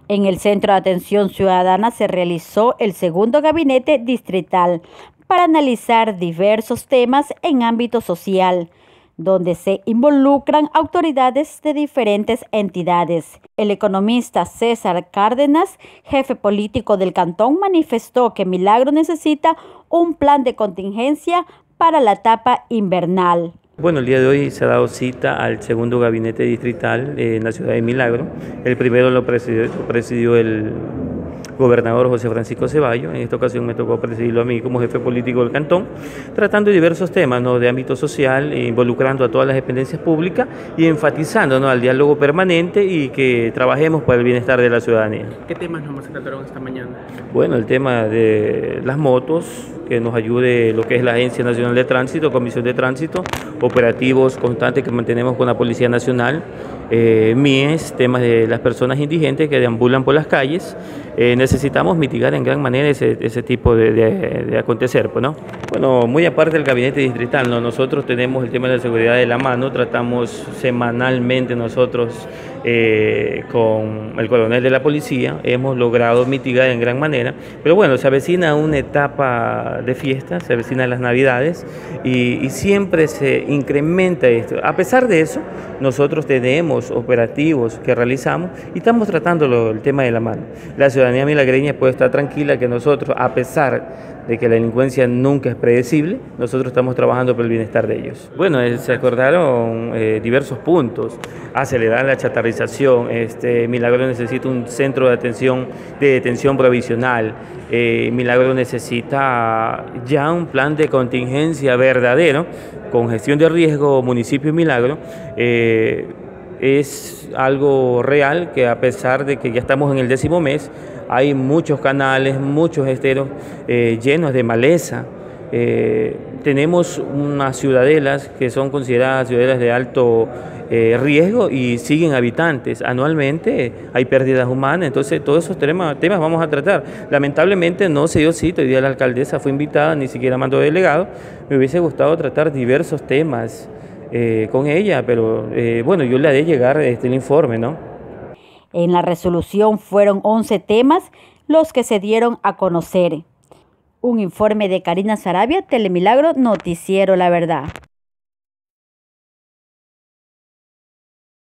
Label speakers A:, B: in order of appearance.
A: En el Centro de Atención Ciudadana se realizó el segundo gabinete distrital para analizar diversos temas en ámbito social, donde se involucran autoridades de diferentes entidades. El economista César Cárdenas, jefe político del cantón, manifestó que Milagro necesita un plan de contingencia para la etapa invernal.
B: Bueno, el día de hoy se ha dado cita al segundo gabinete distrital en la ciudad de Milagro. El primero lo presidió el gobernador José Francisco Ceballos. En esta ocasión me tocó presidirlo a mí como jefe político del cantón, tratando diversos temas, ¿no?, de ámbito social, involucrando a todas las dependencias públicas y enfatizando, ¿no?, al diálogo permanente y que trabajemos por el bienestar de la ciudadanía.
C: ¿Qué temas nos trataron esta mañana?
B: Bueno, el tema de las motos, que nos ayude lo que es la Agencia Nacional de Tránsito, Comisión de Tránsito, operativos constantes que mantenemos con la Policía Nacional, MIES, temas de las personas indigentes que deambulan por las calles. Necesitamos mitigar en gran manera ese tipo de acontecer, pues, ¿no? Bueno, muy aparte del gabinete distrital, ¿no?, nosotros tenemos el tema de la seguridad de la mano, tratamos semanalmente nosotros con el coronel de la policía, hemos logrado mitigar en gran manera, pero bueno, se avecina una etapa de fiesta, se avecinan las Navidades y siempre se incrementa esto. A pesar de eso, nosotros tenemos operativos que realizamos y estamos tratando el tema de la mano. La ciudadanía milagreña puede estar tranquila que nosotros, a pesar de que la delincuencia nunca es predecible, nosotros estamos trabajando por el bienestar de ellos. Bueno, se acordaron diversos puntos: acelerar la chatarrización, Milagro necesita un centro de detención provisional, Milagro necesita ya un plan de contingencia verdadero con gestión de riesgo. Municipio Milagro es algo real que, a pesar de que ya estamos en el 10º mes, hay muchos canales, muchos esteros llenos de maleza. Tenemos unas ciudadelas que son consideradas ciudadelas de alto riesgo y siguen habitantes. Anualmente hay pérdidas humanas, entonces todos esos temas vamos a tratar. Lamentablemente no se dio cita, hoy día la alcaldesa fue invitada, ni siquiera mandó delegado. Me hubiese gustado tratar diversos temas con ella, pero bueno, yo le haré llegar el informe, ¿no?
A: En la resolución fueron 11 temas los que se dieron a conocer. Un informe de Karina Sarabia, Telemilagro, Noticiero La Verdad.